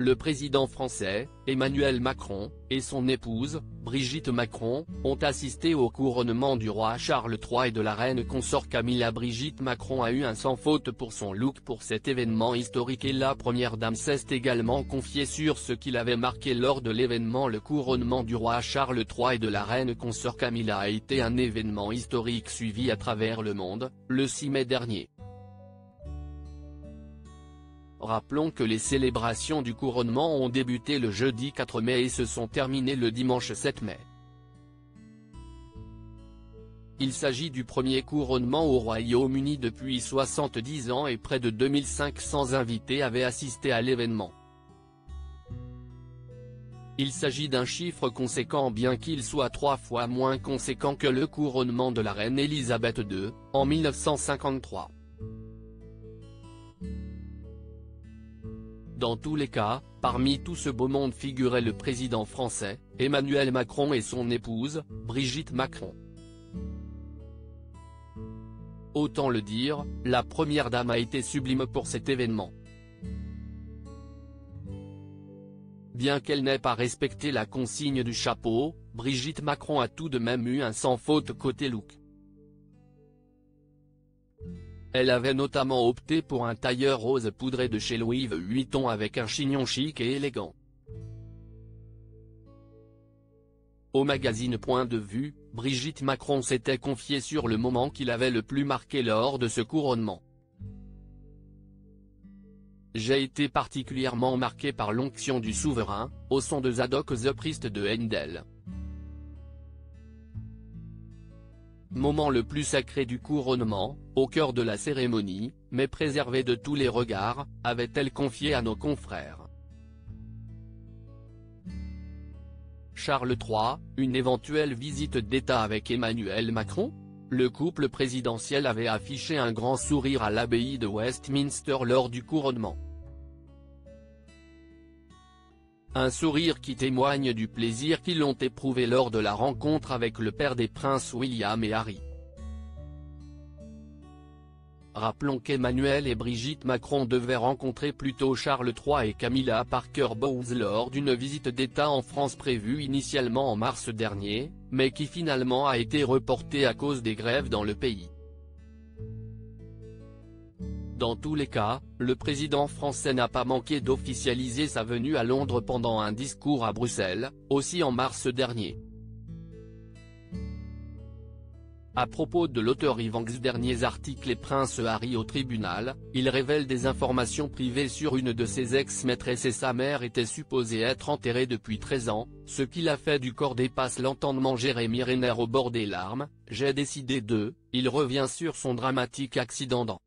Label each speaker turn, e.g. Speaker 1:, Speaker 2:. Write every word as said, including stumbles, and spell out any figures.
Speaker 1: le président français, Emmanuel Macron, et son épouse, Brigitte Macron, ont assisté au couronnement du roi Charles trois et de la reine consort Camilla. Brigitte Macron a eu un sans faute pour son look pour cet événement historique et la première dame s'est également confiée sur ce qui l'avait marqué lors de l'événement. Le couronnement du roi Charles trois et de la reine consort Camilla a été un événement historique suivi à travers le monde, le six mai dernier. Rappelons que les célébrations du couronnement ont débuté le jeudi quatre mai et se sont terminées le dimanche sept mai. Il s'agit du premier couronnement au Royaume-Uni depuis soixante-dix ans et près de deux mille cinq cents invités avaient assisté à l'événement. Il s'agit d'un chiffre conséquent bien qu'il soit trois fois moins conséquent que le couronnement de la reine Elisabeth deux, en mille neuf cent cinquante-trois. Dans tous les cas, parmi tout ce beau monde figurait le président français, Emmanuel Macron et son épouse, Brigitte Macron. Autant le dire, la première dame a été sublime pour cet événement. Bien qu'elle n'ait pas respecté la consigne du chapeau, Brigitte Macron a tout de même eu un sans faute côté look. Elle avait notamment opté pour un tailleur rose poudré de chez Louis Vuitton avec un chignon chic et élégant. Au magazine Point de Vue, Brigitte Macron s'était confiée sur le moment qui l'avait le plus marqué lors de ce couronnement. « J'ai été particulièrement marqué par l'onction du souverain, au son de Zadok the Priest de Handel. Moment le plus sacré du couronnement, au cœur de la cérémonie, mais préservé de tous les regards », avait-elle confié à nos confrères. Charles trois, une éventuelle visite d'État avec Emmanuel Macron ? Le couple présidentiel avait affiché un grand sourire à l'abbaye de Westminster lors du couronnement. Un sourire qui témoigne du plaisir qu'ils ont éprouvé lors de la rencontre avec le père des princes William et Harry. Rappelons qu'Emmanuel et Brigitte Macron devaient rencontrer plus tôt Charles trois et Camilla Parker Bowles lors d'une visite d'État en France prévue initialement en mars dernier, mais qui finalement a été reportée à cause des grèves dans le pays. Dans tous les cas, le président français n'a pas manqué d'officialiser sa venue à Londres pendant un discours à Bruxelles, aussi en mars dernier. À propos de l'auteur Ivan's derniers articles et Prince Harry au tribunal, il révèle des informations privées sur une de ses ex-maîtresses et sa mère était supposée être enterrée depuis treize ans, ce qui l'a fait du corps dépasse l'entendement. Jérémy Renner au bord des larmes, j'ai décidé de, il revient sur son dramatique accident dans